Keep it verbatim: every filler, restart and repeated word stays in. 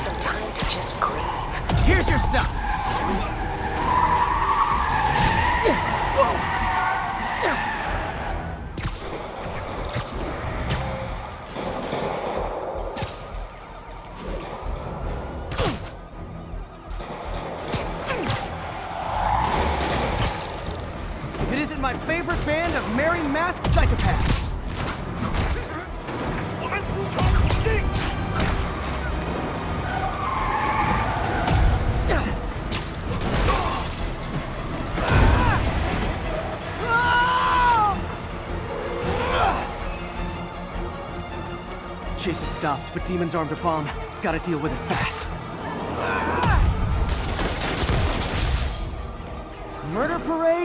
some time to just grieve. Here's your stuff! If it isn't my favorite band of merry masked psychopaths. Chase has stopped, but Demon's armed a bomb. Gotta deal with it fast. Murder parade?